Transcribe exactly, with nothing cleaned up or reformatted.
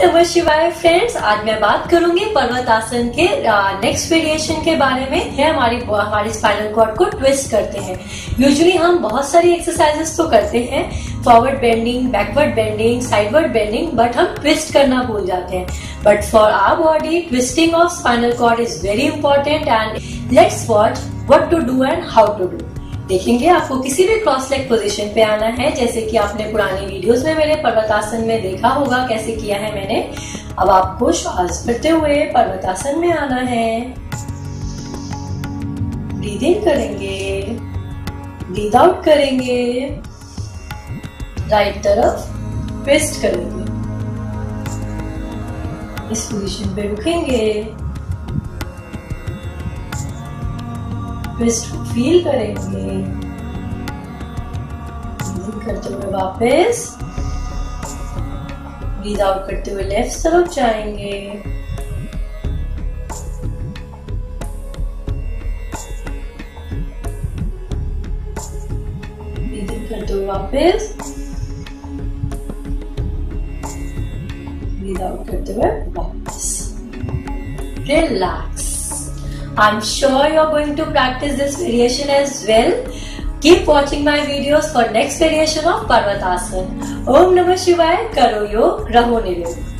नमः शिवाय फ्रेंड्स, आज मैं बात करूंगी पर्वतासन के नेक्स्ट वेरिएशन के बारे में। है हमारी हमारी स्पाइनल कॉर्ड को ट्विस्ट करते हैं। यूजुअली हम बहुत सारी एक्सरसाइजेस तो करते हैं, forward bending, backward bending, sideward bending, but हम ट्विस्ट करना भूल जाते हैं। But for our body twisting of spinal cord is very important and let's watch what to do and how to do. देखेंगे आपको किसी भी क्रॉस लेग पोजीशन पे आना है, जैसे कि आपने पुरानी वीडियोस में मेरे पर्वतासन में देखा होगा कैसे किया है मैंने। अब आपको श्वास भरते हुए पर्वतासन में आना है। ब्रीद इन करेंगे, ब्रीद आउट करेंगे, राइट तरफ ट्विस्ट करेंगे, इस पोजीशन पे रुकेंगे, ट्विस्ट को फील करेंगे, ब्रीद करते हुए वापस, ब्रीद आउट करते हुए लेफ्ट तरफ जाएंगे, ब्रीद इन करते हुए वापस, ब्रीद आउट करते हुए वापस। Relax. I'm sure you're going to practice this variation as well. Keep watching my videos for next variation of Parvatasana. Om Namah Shivaya, karo योग, raho निरोग।